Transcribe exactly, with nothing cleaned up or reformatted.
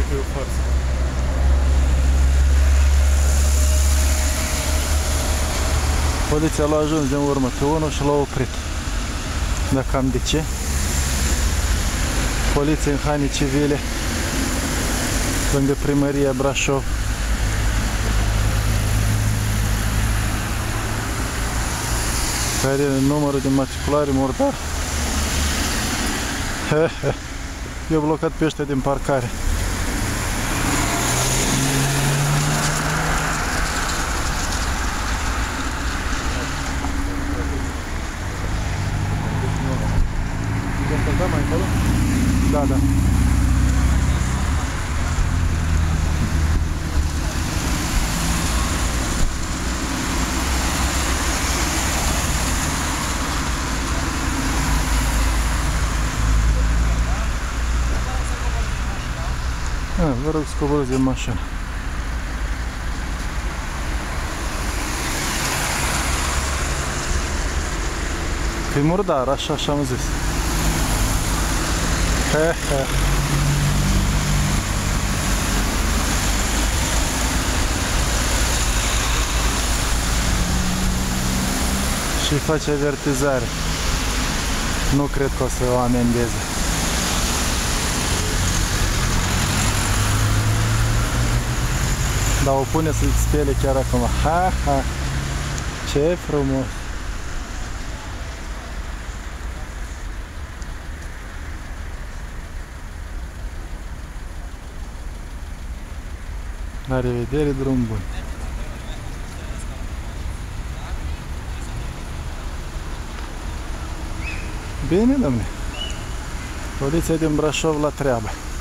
că e o farsă. Poliția l-a ajuns din urmă pe unul și l-a oprit. Dar cam de ce? Poliția în haine civile lângă primăria Brașov. Care are numărul de inmagtriculare murdar. Eu blocat pe ăștia din parcare. Da, da. A, vă rog să coborâți din mașină. Că e murdar, așa și-am zis. He, he. Și face avertizare. Nu cred că o să o amendeze. Dar o pune să-i spele chiar acum. Ha, ha. Ce frumos! La revedere, drum bun! Bine, domne! Poliția din Brașov la treabă!